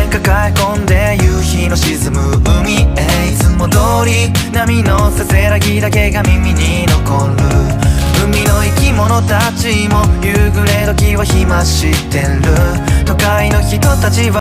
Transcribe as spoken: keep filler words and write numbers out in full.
線抱え込んで夕日の沈む海へ、いつも通り波のせせらぎだけが耳に残る。海の生き物たちも夕暮れ時は暇してる。都会の人たちは